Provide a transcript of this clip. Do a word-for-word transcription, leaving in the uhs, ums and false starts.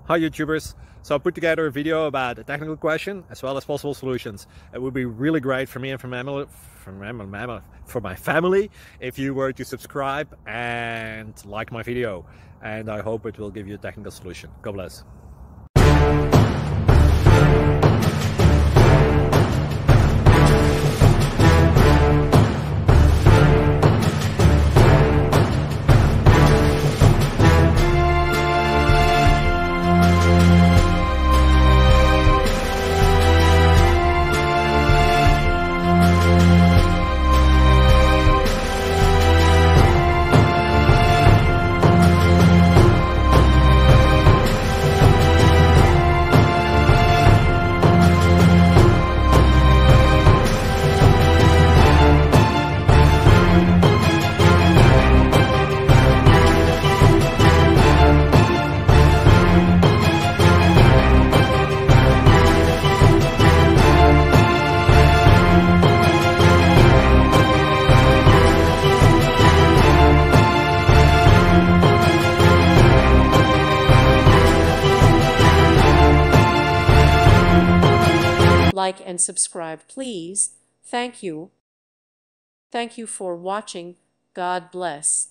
Hi YouTubers! So I put together a video about a technical question as well as possible solutions. It would be really great for me and for my, for my, for my family if you were to subscribe and like my video. And I hope it will give you a technical solution. God bless. Like and subscribe, please. Thank you. Thank you for watching. God bless.